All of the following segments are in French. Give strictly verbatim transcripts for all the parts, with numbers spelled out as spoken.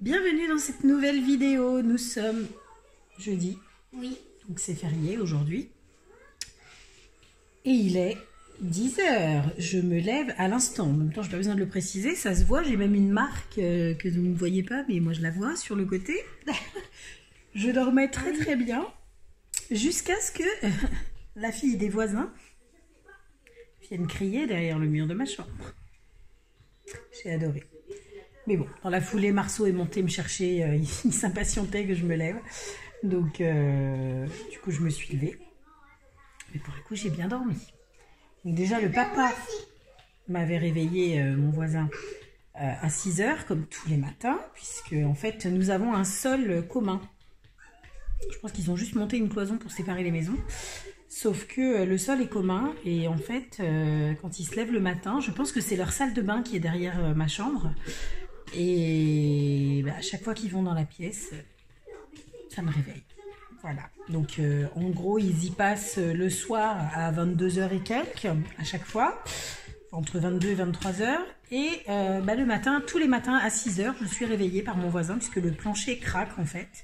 Bienvenue dans cette nouvelle vidéo. Nous sommes jeudi. Oui. Donc c'est férié aujourd'hui. Et il est dix heures. Je me lève à l'instant. En même temps, je n'ai pas besoin de le préciser. Ça se voit. J'ai même une marque euh, que vous ne voyez pas, mais moi je la vois sur le côté. Je dormais très très bien. Jusqu'à ce que la fille des voisins vienne crier derrière le mur de ma chambre. J'ai adoré. Mais bon, dans la foulée, Marceau est monté me chercher. Euh, il s'impatientait que je me lève. Donc, euh, du coup, je me suis levée. Mais pour le coup, j'ai bien dormi. Donc déjà, le papa m'avait réveillé, euh, mon voisin, euh, à six heures, comme tous les matins, puisque, en fait, nous avons un sol commun. Je pense qu'ils ont juste monté une cloison pour séparer les maisons. Sauf que euh, le sol est commun. Et en fait, euh, quand ils se lèvent le matin, je pense que c'est leur salle de bain qui est derrière euh, ma chambre. Et bah, à chaque fois qu'ils vont dans la pièce, ça me réveille. Voilà. Donc, euh, en gros, ils y passent le soir à vingt-deux heures et quelques, à chaque fois, entre vingt-deux et vingt-trois heures. Et euh, bah, le matin, tous les matins à six heures, je suis réveillée par mon voisin, puisque le plancher craque, en fait.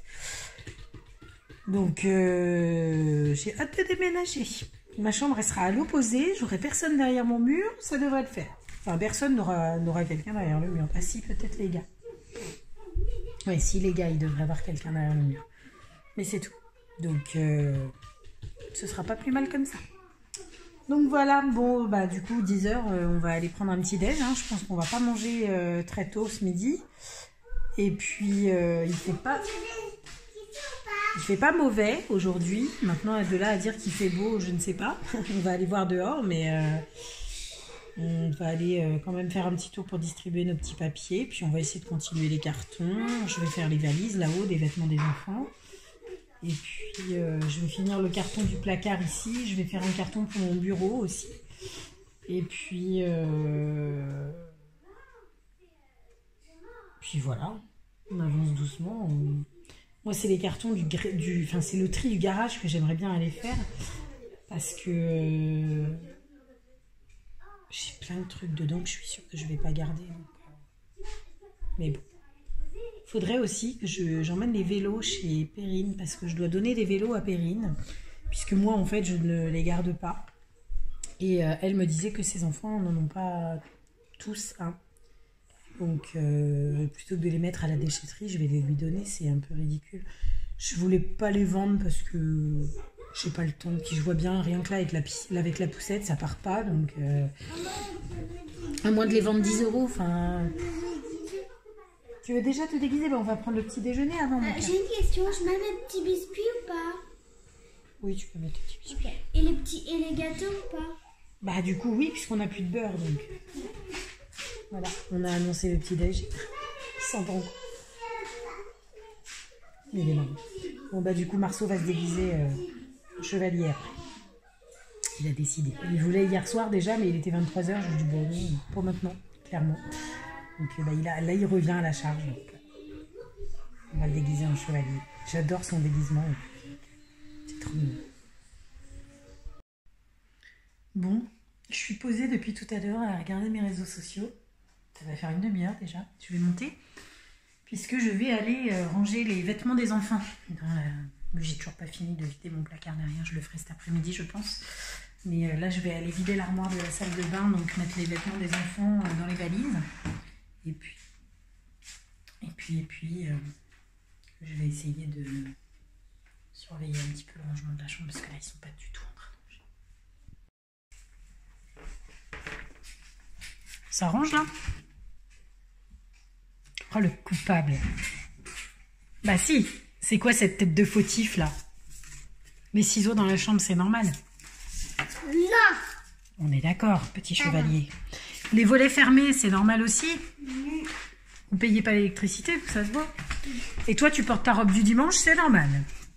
Donc, euh, j'ai hâte de déménager. Ma chambre, elle sera à l'opposé. J'aurai personne derrière mon mur. Ça devrait le faire. Enfin, personne n'aura n'aura quelqu'un derrière le mur. Ah si, peut-être les gars. Oui, si, les gars, ils devraient avoir quelqu'un derrière le mur. Mais c'est tout. Donc, euh, ce sera pas plus mal comme ça. Donc voilà, bon, bah du coup, dix heures, euh, on va aller prendre un petit déj. Hein. Je pense qu'on va pas manger euh, très tôt ce midi. Et puis, euh, il fait pas... Il fait pas mauvais aujourd'hui. Maintenant, de là à dire qu'il fait beau, je ne sais pas. On va aller voir dehors, mais... Euh, on va aller euh, quand même faire un petit tour pour distribuer nos petits papiers. Puis on va essayer de continuer les cartons. Je vais faire les valises là-haut, des vêtements des enfants. Et puis euh, je vais finir le carton du placard ici. Je vais faire un carton pour mon bureau aussi. Et puis... Euh... Puis voilà. On avance doucement. On... Moi, c'est les cartons du... du... Enfin, c'est le tri du garage que j'aimerais bien aller faire. Parce que... Euh... J'ai plein de trucs dedans que je suis sûre que je ne vais pas garder. Donc... Mais bon. Il faudrait aussi que je, j'emmène les vélos chez Perrine, parce que je dois donner des vélos à Perrine, puisque moi, en fait, je ne les garde pas. Et euh, elle me disait que ses enfants n'en ont pas tous un. Donc, euh, plutôt que de les mettre à la déchetterie, je vais les lui donner. C'est un peu ridicule. Je ne voulais pas les vendre parce que... J'ai pas le temps. Puis je vois bien, rien que là, avec la, avec la poussette, ça part pas. Donc, euh, à moins de les vendre dix euros. Enfin, tu veux déjà te déguiser? Ben, on va prendre le petit déjeuner avant. Euh, J'ai une question. Je mets mes petits biscuits ou pas? Oui, tu peux mettre tes petits biscuits. Okay. Et les petits et les gâteaux ou pas? Bah, du coup, oui, puisqu'on n'a plus de beurre. Donc, voilà, on a annoncé le petit déj. Sans bon. Il est marrant. Bon, bah, du coup, Marceau va se déguiser. Euh, Chevalier après. Il a décidé. Il voulait hier soir déjà, mais il était vingt-trois heures. Je lui ai dit bon, non, pas maintenant, clairement. Donc bah, il a, là, il revient à la charge. Donc, on va le déguiser en chevalier. J'adore son déguisement. C'est trop mignon. Bon, je suis posée depuis tout à l'heure à regarder mes réseaux sociaux. Ça va faire une demi-heure déjà. Je vais monter. Puisque je vais aller euh, ranger les vêtements des enfants dans la... J'ai toujours pas fini de vider mon placard derrière, je le ferai cet après-midi je pense. Mais euh, là je vais aller vider l'armoire de la salle de bain, donc mettre les vêtements des enfants euh, dans les valises. Et puis, et puis, et puis, euh, je vais essayer de surveiller un petit peu le rangement de la chambre parce que là ils sont pas du tout en train de ranger. Ça range là? Oh le coupable. Bah si. C'est quoi cette tête de fautif là? Les ciseaux dans la chambre, c'est normal? Non. On est d'accord, petit chevalier. Les volets fermés, c'est normal aussi? Vous payez pas l'électricité, ça se voit. Et toi, tu portes ta robe du dimanche, c'est normal.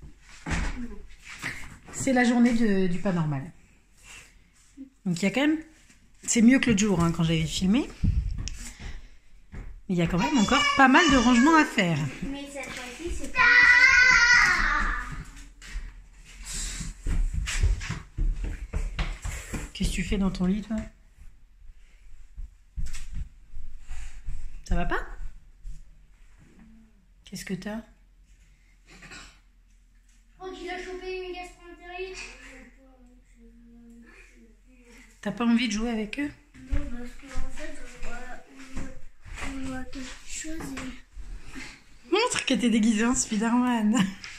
C'est la journée de, du pas normal. Donc il y a quand même... C'est mieux que l'autre jour hein, quand j'avais filmé. Mais il y a quand même encore pas mal de rangements à faire. Mais cette fois-ci, c'est pas... Qu'est-ce que tu fais dans ton lit, toi? Ça va pas? Qu'est-ce que t'as? Je crois qu'il a chopé une gastroentérite. T'as pas envie de jouer avec eux? Non, parce qu'en fait, on voit, on voit quelque chose et... Montre que t'es déguisé en Spider-Man.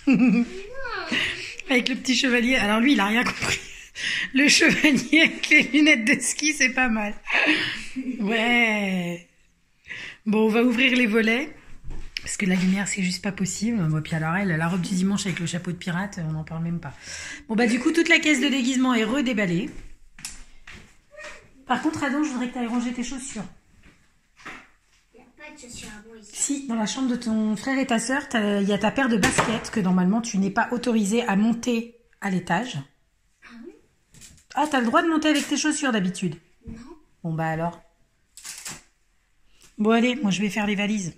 Avec le petit chevalier. Alors lui, il a rien compris. Le chevalier avec les lunettes de ski, c'est pas mal. Ouais. Bon, on va ouvrir les volets. Parce que la lumière, c'est juste pas possible. Bon, puis alors elle, la robe du dimanche avec le chapeau de pirate, on n'en parle même pas. Bon, bah du coup, toute la caisse de déguisement est redéballée. Par contre, Adam, je voudrais que tu ailles ranger tes chaussures. Il n'y a pas de chaussures à moi ici. Si, dans la chambre de ton frère et ta sœur, il y a ta paire de baskets que normalement, tu n'es pas autorisé à monter à l'étage. Ah oui? Ah, t'as le droit de monter avec tes chaussures d'habitude? Non. Bon, bah alors. Bon, allez, moi je vais faire les valises.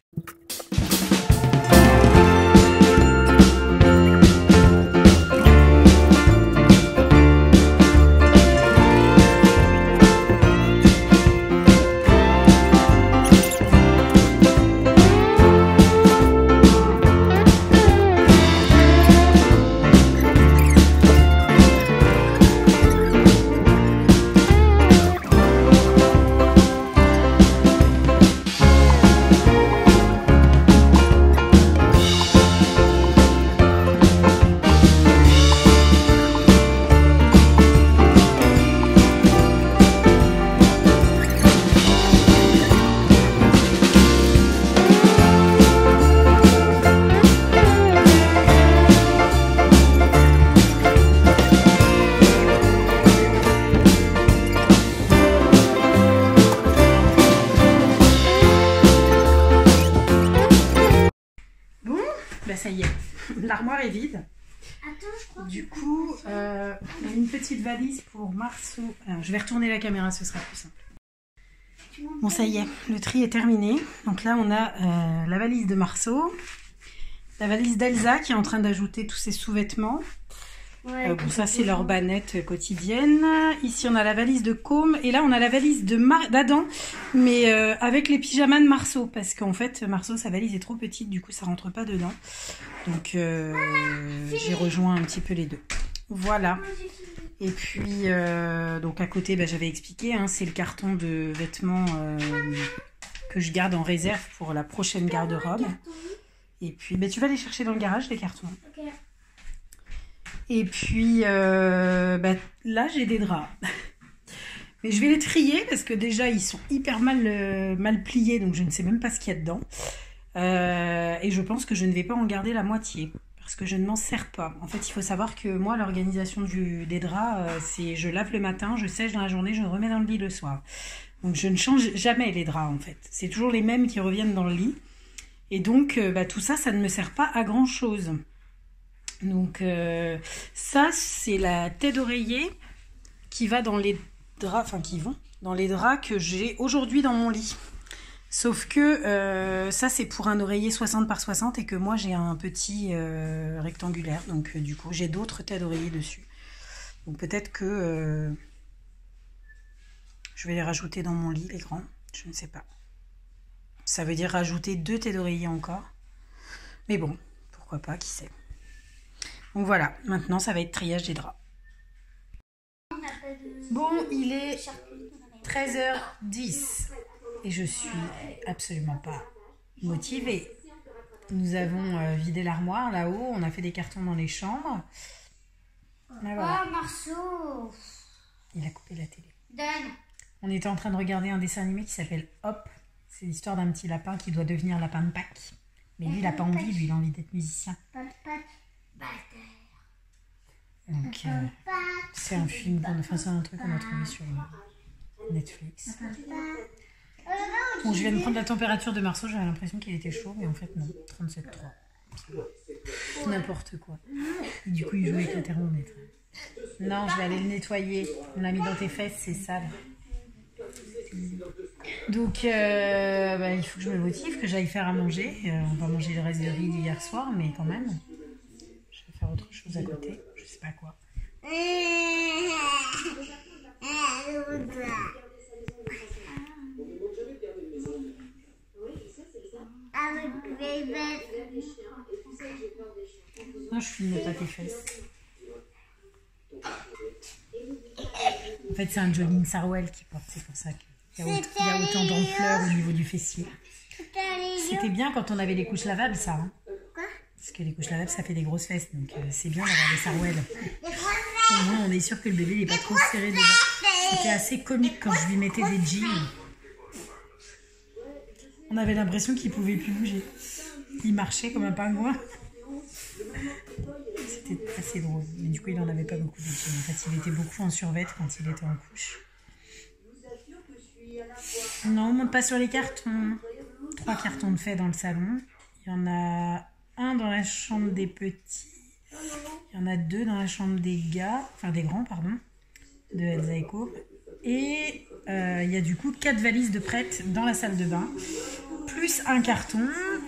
Ça y est, l'armoire est vide. Attends, je crois Du coup, euh, on a une petite valise pour Marceau. Alors, je vais retourner la caméra, ce sera plus simple. Bon, ça y est, le tri est terminé. Donc là, on a euh, la valise de Marceau, la valise d'Elsa qui est en train d'ajouter tous ses sous-vêtements. Ouais, euh, bon, ça, c'est leur bannette quotidienne. Ici, on a la valise de Côme. Et là, on a la valise de Mar d'Adam, mais euh, avec les pyjamas de Marceau. Parce qu'en fait, Marceau, sa valise est trop petite, du coup, ça rentre pas dedans. Donc, euh, j'ai rejoint un petit peu les deux. Voilà. Et puis, euh, donc à côté, bah, j'avais expliqué, hein, c'est le carton de vêtements euh, que je garde en réserve pour la prochaine garde-robe. Et puis, bah, tu vas les chercher dans le garage, les cartons. Ok. Et puis, euh, bah, là, j'ai des draps. Mais je vais les trier parce que déjà, ils sont hyper mal, euh, mal pliés, donc je ne sais même pas ce qu'il y a dedans. Euh, et je pense que je ne vais pas en garder la moitié parce que je ne m'en sers pas. En fait, il faut savoir que moi, l'organisation du, des draps, euh, c'est je lave le matin, je sèche dans la journée, je remets dans le lit le soir. Donc, je ne change jamais les draps, en fait. C'est toujours les mêmes qui reviennent dans le lit. Et donc, euh, bah, tout ça, ça ne me sert pas à grand-chose. Donc, euh, ça, c'est la tête d'oreiller qui va dans les draps, enfin, qui vont dans les draps que j'ai aujourd'hui dans mon lit. Sauf que euh, ça, c'est pour un oreiller soixante par soixante et que moi, j'ai un petit euh, rectangulaire. Donc, euh, du coup, j'ai d'autres têtes d'oreiller dessus. Donc, peut-être que euh, je vais les rajouter dans mon lit, les grands. Je ne sais pas. Ça veut dire rajouter deux têtes d'oreiller encore. Mais bon, pourquoi pas, qui sait. Donc, voilà. Maintenant, ça va être triage des draps. Bon, il est treize heures dix. Et je suis absolument pas motivée. Nous avons euh, vidé l'armoire là-haut, on a fait des cartons dans les chambres. Mais voilà. Oh, Marceau. Il a coupé la télé. Donne. On était en train de regarder un dessin animé qui s'appelle Hop. C'est l'histoire d'un petit lapin qui doit devenir lapin de Pâques. Mais lui, il n'a pas envie, lui, il a envie d'être musicien. Donc, euh, c'est un film, qu'on, enfin, c'est un truc qu'on a trouvé sur Netflix. Bon, je viens de prendre la température de Marceau, j'avais l'impression qu'il était chaud, mais en fait non, trente-sept virgule trois. N'importe quoi. Et du coup, il joue avec le thermomètre. Non, je vais aller le nettoyer. On l'a mis dans tes fesses, c'est sale. Donc, euh, bah, il faut que je me motive, que j'aille faire à manger. Euh, on va manger le reste de riz d'hier soir, mais quand même, je vais faire autre chose à côté. Je sais pas quoi. Avec Non, je filme pas tes fesses. En fait, c'est un jogging Sarwell qui porte, c'est pour ça qu'il y a, il y a autant d'ampleur au niveau du fessier. C'était bien quand on avait les couches lavables, ça. Hein. Parce que les couches lavables, ça fait des grosses fesses, donc euh, c'est bien d'avoir des Sarwell. Au moins, on est sûr que le bébé n'est pas trop serré dedans. C'était assez comique quand je lui mettais des jeans. On avait l'impression qu'il pouvait plus bouger. Il marchait comme un pingouin. C'était assez drôle. Mais du coup, il n'en avait pas beaucoup de jeans. En fait, il était beaucoup en survêt quand il était en couche. Non, on ne monte pas sur les cartons. Trois cartons de fait dans le salon. Il y en a un dans la chambre des petits. Il y en a deux dans la chambre des gars. Enfin, des grands, pardon. De Elsa et Co. Et euh, il y a du coup quatre valises de prêtes dans la salle de bain. Plus un carton.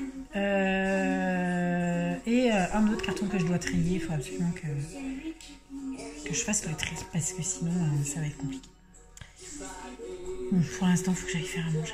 Euh, et euh, un autre carton que je dois trier. Il faut absolument que, que je fasse le tri. Parce que sinon, euh, ça va être compliqué. Bon, pour l'instant, il faut que j'aille faire à manger.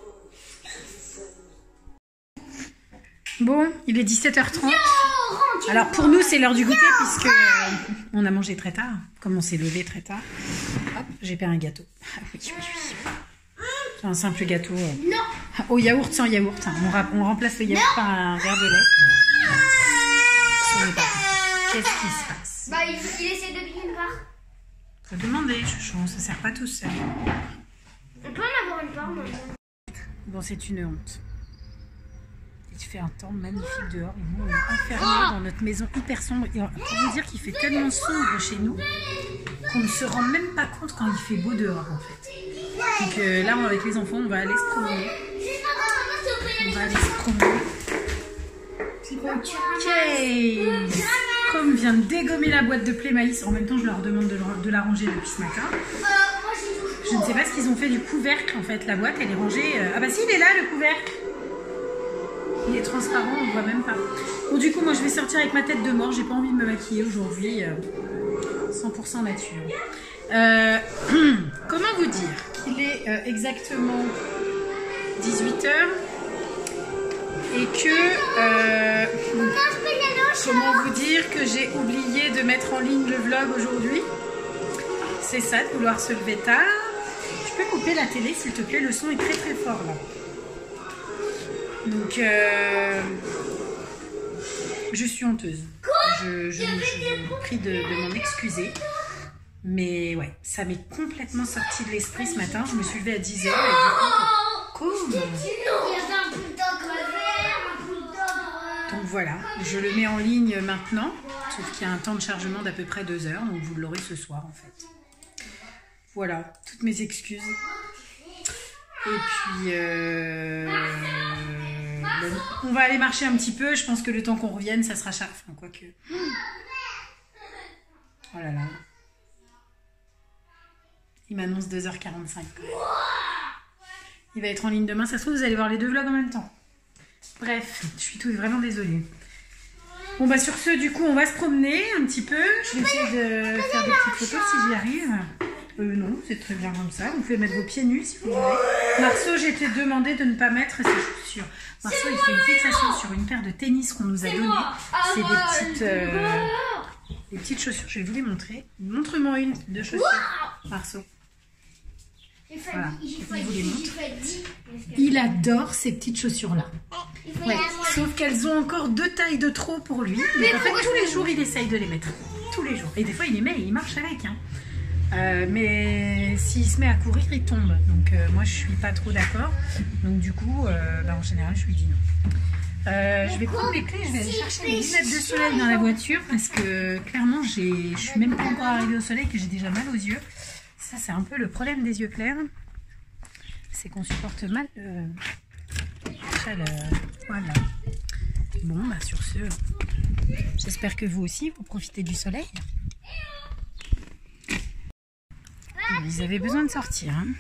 Bon, il est dix-sept heures trente. Alors pour nous, c'est l'heure du goûter puisque euh, on a mangé très tard. Comme on s'est levé très tard. Hop, j'ai fait un gâteau. Ah oui, oui, oui. Un simple gâteau. Euh, Non. Au yaourt sans yaourt. Hein. On, ra on remplace le yaourt par un verre de lait. Ce n'est pas bon. Qu'est-ce qui se passe? Bah, il, il essaie de piquer une part. Faut demander, chouchou, on ne se sert pas tout seul. On peut en avoir une part, moi. Bon, c'est une honte. Il fait un temps magnifique dehors et nous on est enfermés dans notre maison hyper sombre. Et pour vous dire qu'il fait tellement sombre chez nous qu'on ne se rend même pas compte quand il fait beau dehors en fait. Donc euh, là avec les enfants on va aller se promener. On va aller se promener. Ok. Comme vient de dégommer la boîte de Play Maïs, en même temps je leur demande de, de la ranger depuis ce matin. Je ne sais pas ce qu'ils ont fait du couvercle en fait. La boîte elle est rangée. Ah bah si il est là le couvercle. Il est transparent, on ne voit même pas. Bon, du coup, moi, je vais sortir avec ma tête de mort. J'ai pas envie de me maquiller aujourd'hui. Euh, cent pour cent nature. Euh, comment vous dire qu'il est euh, exactement dix-huit heures et que... Euh, comment vous dire que j'ai oublié de mettre en ligne le vlog aujourd'hui. C'est ça, de vouloir se lever tard. Tu peux couper la télé, s'il te plaît. Le son est très très fort, là. Donc, euh, je suis honteuse. Je, je, je vous prie de, de m'en excuser. Mais ouais, ça m'est complètement sorti de l'esprit ce matin. Je me suis levée à dix heures. Et du coup, comme... Donc voilà, je le mets en ligne maintenant. Sauf qu'il y a un temps de chargement d'à peu près deux heures. Donc vous l'aurez ce soir en fait. Voilà, toutes mes excuses. Et puis, euh, ben, on va aller marcher un petit peu. Je pense que le temps qu'on revienne, ça sera... Enfin, quoique... Oh là là. Il m'annonce deux heures quarante-cinq. Il va être en ligne demain. Ça se trouve, vous allez voir les deux vlogs en même temps. Bref, je suis tout, vraiment désolée. Bon, bah sur ce, du coup, on va se promener un petit peu. Je vais essayer de faire des petites photos si j'y arrive. Euh, non, c'est très bien comme ça. Vous pouvez mettre vos pieds nus si vous voulez. Marceau, j'ai été demandé de ne pas mettre ses chaussures. Marceau, il fait une fixation sur une paire de tennis qu'on nous a donné. C'est des petites, euh, des petites chaussures. Je vais vous les montrer. Montre-moi une de chaussures, Marceau. Voilà, je vous les montre. Il adore ces petites chaussures-là. Ouais. Sauf qu'elles ont encore deux tailles de trop pour lui. Mais en fait, tous les jours, il essaye de les mettre. Tous les jours. Et des fois, il les met et il marche avec. Hein. Euh, mais s'il se met à courir, il tombe. Donc euh, moi, je suis pas trop d'accord. Donc du coup, euh, bah, en général, je lui dis non. Euh, je vais prendre les clés, je vais aller chercher les lunettes de soleil dans la voiture parce que clairement, je suis même pas encore arrivée au soleil que j'ai déjà mal aux yeux. Ça, c'est un peu le problème des yeux clairs. C'est qu'on supporte mal euh, la chaleur. Voilà. Bon, bah sur ce, j'espère que vous aussi, vous profitez du soleil. Vous avez besoin de sortir. Hein.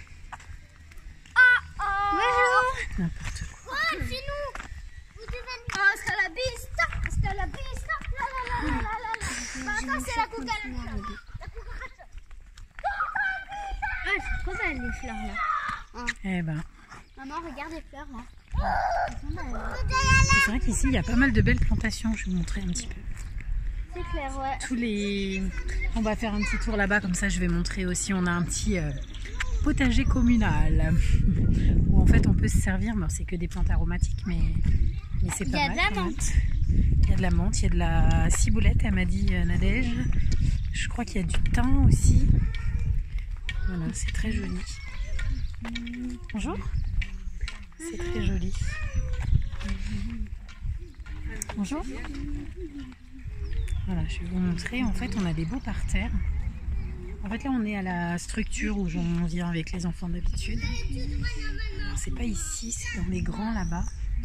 N'importe quoi. Oh, c'est nous. Vous devez... Oh, c'est la pista. C'est la pista. La la la la la la. Maintenant, c'est la cucaracha. La cucaracha. Ah, c'est trop belle les fleurs là. Eh ben. Maman, regarde les fleurs là. C'est vrai qu'ici il y a pas mal de belles plantations, je vais vous montrer un petit peu. C'est clair, ouais. Tous les... On va faire un petit tour là-bas, comme ça je vais montrer aussi, on a un petit euh, potager communal où en fait on peut se servir, bon, c'est que des plantes aromatiques mais, mais c'est pas mal. Il y a de la menthe. Il y a de la menthe, il y a de la ciboulette, elle m'a dit euh, Nadège. Je crois qu'il y a du thym aussi. Voilà, c'est très joli. Bonjour. C'est très joli. Bonjour. Voilà, je vais vous montrer. En fait, on a des beaux parterres. En fait, là, on est à la structure où on vient avec les enfants d'habitude. Alors, c'est pas ici, c'est dans les grands là-bas.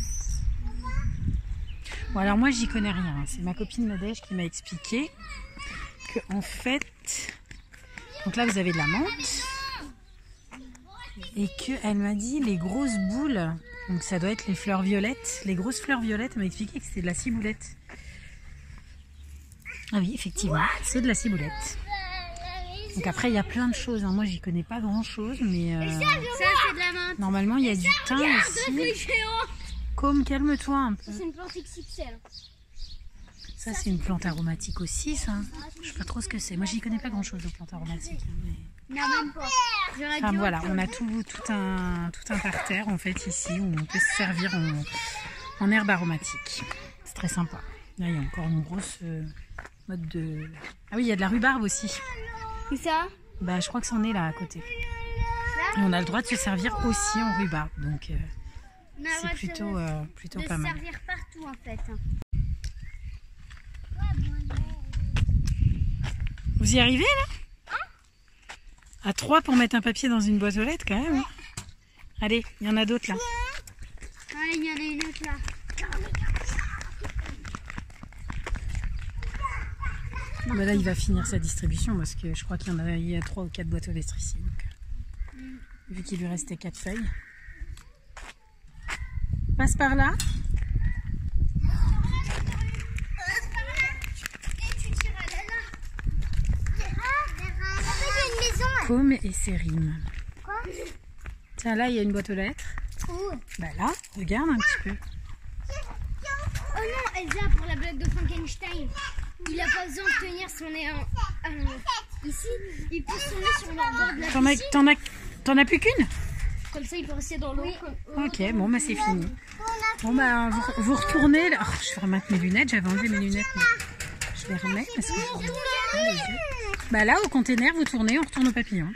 Bon, alors moi, j'y connais rien. C'est ma copine Nadège qui m'a expliqué que, en fait, donc là, vous avez de la menthe. Et qu'elle m'a dit les grosses boules, donc ça doit être les fleurs violettes. Les grosses fleurs violettes, elle m'a expliqué que c'était de la ciboulette. Ah oui, effectivement, c'est de la ciboulette. Donc après, il y a plein de choses. Hein. Moi, j'y connais pas grand-chose, mais euh, Ça, c'est de la menthe. normalement, il y a du thym aussi. Comme, calme-toi un peu. C'est une plante X X L. Ça, c'est une plante aromatique aussi, ça. Je sais pas trop ce que c'est. Moi, j'y connais pas grand-chose aux plantes aromatiques. Hein, mais... Non, même pas. Enfin, voilà, on a tout, tout, un, tout un parterre, en fait, ici, où on peut se servir en, en herbe aromatique. C'est très sympa. Là, il y a encore une grosse euh, mode de... Ah oui, il y a de la rhubarbe aussi. Où ça? Bah, je crois que c'en est là, à côté. Et on a le droit de se servir aussi en rhubarbe, donc euh, c'est plutôt, euh, plutôt pas mal. De se servir partout, en fait. Vous y arrivez, là? À trois pour mettre un papier dans une boîte aux lettres, quand même. Hein. Allez, il y en a d'autres, là. Ah, il y en a une autre, là. Bah là, il va finir sa distribution parce que je crois qu'il y en a, il y a trois ou quatre boîtes aux lettres ici. Donc, mm. Vu qu'il lui restait quatre feuilles. Passe par là. Côme et sérine. Quoi? Tiens, là, il y a une boîte aux lettres. Où? Bah là, regarde un petit peu. Oh non, Elsa, pour la blague de Frankenstein. Il n'a pas besoin de tenir son nez en, euh, ici. Il peut se nez sur le bord de la T'en as, piscine. t'en as, t'en as plus qu'une? Comme ça, il peut rester dans l'eau. Oui. Ok, bon, bah c'est fini. Bon, bah vous, vous retournez. Là. Oh, je vais remettre mes lunettes. J'avais enlevé mes lunettes. Mais je les remets parce que je les yeux. Bah là, au container, vous tournez, on retourne au papillon.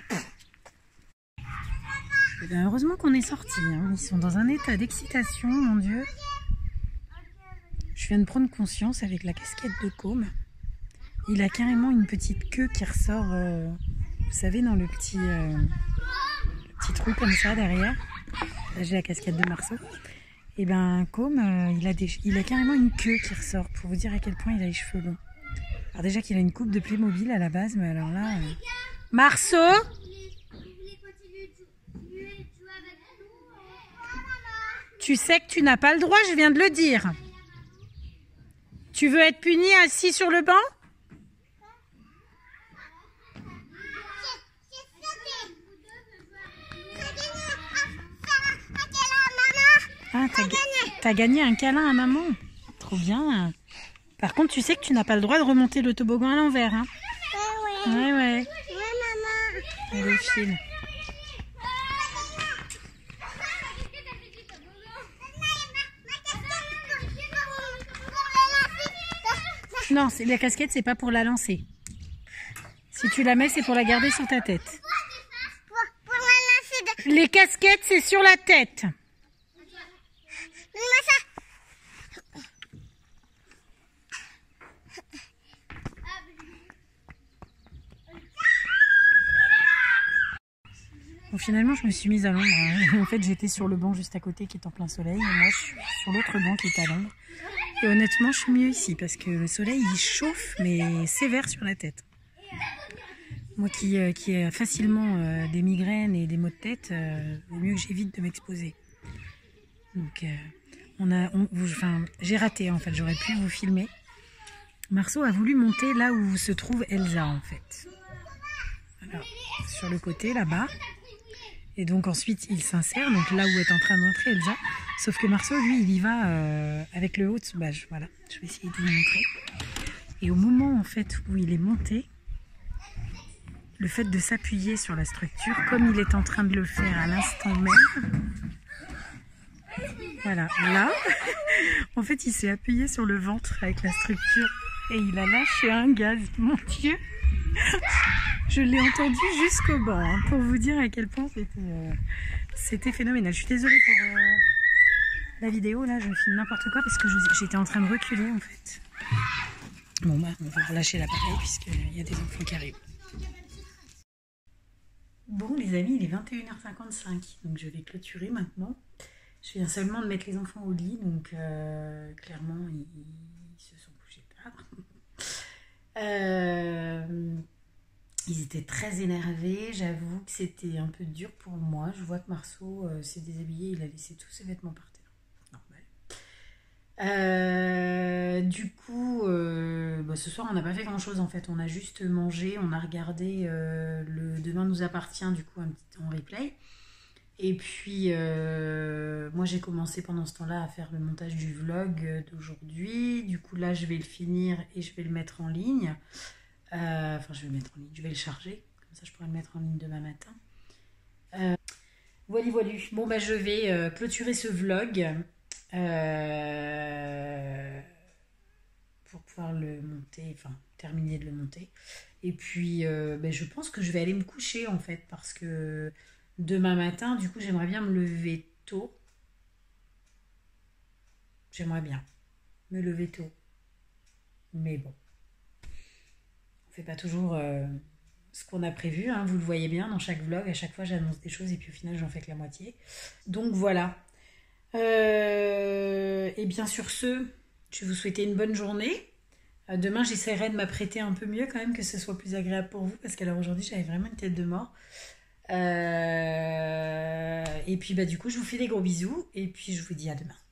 Et bien, heureusement qu'on est sortis. Hein. Ils sont dans un état d'excitation, mon Dieu. Je viens de prendre conscience avec la casquette de Côme. Il a carrément une petite queue qui ressort, euh, vous savez, dans le petit, euh, le petit trou comme ça derrière. Là, j'ai la casquette de Marceau. Et ben Côme, euh, il, a des, il a carrément une queue qui ressort pour vous dire à quel point il a les cheveux longs. Alors déjà qu'il a une coupe de Playmobil à la base, mais alors là... Euh... Marceau! Tu sais que tu n'as pas le droit, je viens de le dire. Tu veux être puni assis sur le banc? Ah, t'as ga t'as gagné un câlin à maman. Trop bien. Par contre, tu sais que tu n'as pas le droit de remonter le toboggan à l'envers. Hein. Ouais, ouais. Ouais, ouais. Ouais, maman. Allez, file. Non, la casquette, c'est pas pour la lancer. Si tu la mets, c'est pour la garder sur ta tête. Pour, pour la lancer de... Les casquettes, c'est sur la tête. Donne-moi ça. Bon, finalement, je me suis mise à l'ombre. Hein. En fait, j'étais sur le banc juste à côté qui est en plein soleil. Et moi, je suis sur l'autre banc qui est à l'ombre. Et honnêtement, je suis mieux ici parce que le soleil, il chauffe, mais sévère sur la tête. Moi qui, euh, qui ai facilement euh, des migraines et des maux de tête, euh, vaut mieux que j'évite de m'exposer. Donc, euh, on a, on, enfin, j'ai raté en fait, j'aurais pu vous filmer. Marceau a voulu monter là où se trouve Elsa en fait. Alors, sur le côté là-bas. Et donc ensuite il s'insère, donc là où est en train d'entrer Elsa. Sauf que Marceau, lui, il y va euh, avec le haut de... Bah, je, voilà, je vais essayer de vous montrer. Et au moment en fait où il est monté, le fait de s'appuyer sur la structure, comme il est en train de le faire à l'instant même, voilà, là, en fait il s'est appuyé sur le ventre avec la structure et il a lâché un gaz, mon Dieu. Je l'ai entendu jusqu'au banc, hein, pour vous dire à quel point c'était euh, c'était phénoménal. Je suis désolée pour euh, la vidéo, là, je filme n'importe quoi parce que j'étais en train de reculer, en fait. Bon, bah, on va relâcher l'appareil puisqu'il y a des enfants qui arrivent. Bon, les amis, il est vingt et une heures cinquante-cinq, donc je vais clôturer maintenant. Je viens seulement de mettre les enfants au lit, donc euh, clairement, ils, ils se sont couchés tard. Euh, ils étaient très énervés, j'avoue que c'était un peu dur pour moi. Je vois que Marceau euh, s'est déshabillé, il a laissé tous ses vêtements par terre. Normal. Euh, du coup, euh, bah, ce soir on n'a pas fait grand chose en fait. On a juste mangé, on a regardé euh, le Demain nous appartient, du coup un petit en replay. Et puis, euh, moi j'ai commencé pendant ce temps-là à faire le montage du vlog d'aujourd'hui. Du coup, là, je vais le finir et je vais le mettre en ligne. Euh, enfin, je vais le mettre en ligne, je vais le charger. Comme ça, je pourrai le mettre en ligne demain matin. Euh, voilà, voilà. Bon, bah, je vais euh, clôturer ce vlog euh, pour pouvoir le monter, enfin, terminer de le monter. Et puis, euh, bah, je pense que je vais aller me coucher, en fait, parce que... Demain matin, du coup, j'aimerais bien me lever tôt. J'aimerais bien me lever tôt. Mais bon, on ne fait pas toujours euh, ce qu'on a prévu. Hein. Vous le voyez bien dans chaque vlog. À chaque fois, j'annonce des choses et puis au final, j'en fais que la moitié. Donc voilà. Euh, et bien sur ce, je vais vous souhaiter une bonne journée. Euh, demain, j'essaierai de m'apprêter un peu mieux quand même, que ce soit plus agréable pour vous. Parce qu'alors aujourd'hui, j'avais vraiment une tête de mort. Euh, et puis bah du coup je vous fais des gros bisous et puis je vous dis à demain.